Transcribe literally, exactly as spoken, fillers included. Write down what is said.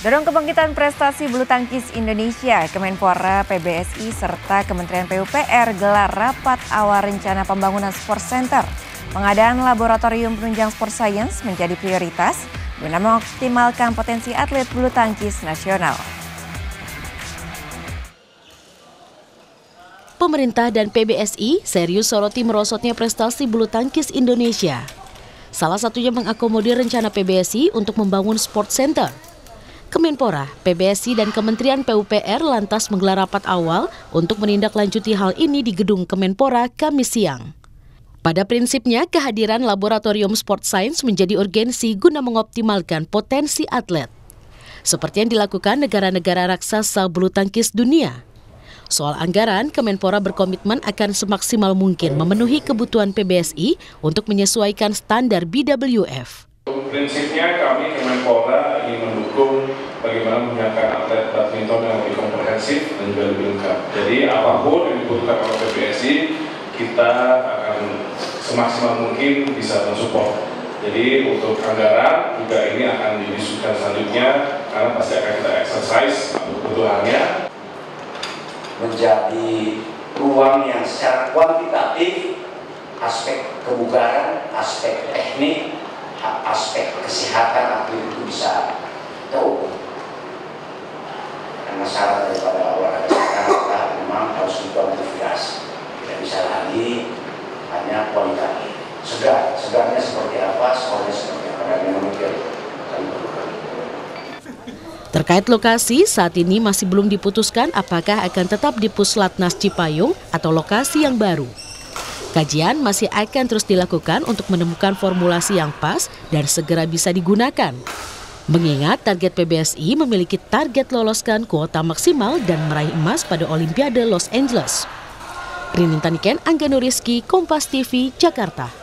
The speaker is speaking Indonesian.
Dorong kebangkitan prestasi bulu tangkis Indonesia, Kemenpora, P B S I, serta Kementerian P U P R gelar rapat awal rencana pembangunan Sport Center. Pengadaan laboratorium penunjang sport science menjadi prioritas guna mengoptimalkan potensi atlet bulu tangkis nasional. Pemerintah dan P B S I serius soroti merosotnya prestasi bulu tangkis Indonesia. Salah satunya mengakomodir rencana P B S I untuk membangun Sport Center. Kemenpora, P B S I, dan Kementerian P U P R lantas menggelar rapat awal untuk menindaklanjuti hal ini di gedung Kemenpora Kamis siang. Pada prinsipnya, kehadiran laboratorium sport science menjadi urgensi guna mengoptimalkan potensi atlet. Seperti yang dilakukan negara-negara raksasa bulu tangkis dunia. Soal anggaran, Kemenpora berkomitmen akan semaksimal mungkin memenuhi kebutuhan P B S I untuk menyesuaikan standar B W F. Prinsipnya kami Kemenpora ingin mendukung bagaimana menyiapkan atlet badminton yang lebih komprehensif dan juga lebih lengkap. Jadi apapun yang dibutuhkan oleh P B S I, kita akan semaksimal mungkin bisa mensupport. Jadi untuk anggaran juga ini akan didiskusikan selanjutnya karena pasti akan kita exercise kebutuhannya. Menjadi ruang yang secara kuantitatif, aspek kebugaran, aspek teknik, aspek kesehatan atlet itu bisa tahu. Karena syarat daripada olahraga sekarang memang harus dikuantifikasi. Tidak bisa lagi hanya kualitatif. Segar, segarnya seperti apa, skornya seperti apa, dan yang mungkin akan berubah. Terkait lokasi, saat ini masih belum diputuskan apakah akan tetap di Puslatnas Cipayung atau lokasi yang baru. Kajian masih akan terus dilakukan untuk menemukan formulasi yang pas dan segera bisa digunakan. Mengingat target P B S I memiliki target loloskan kuota maksimal dan meraih emas pada Olimpiade Los Angeles. Rinintaniken, Angga Nuriski, Kompas T V, Jakarta.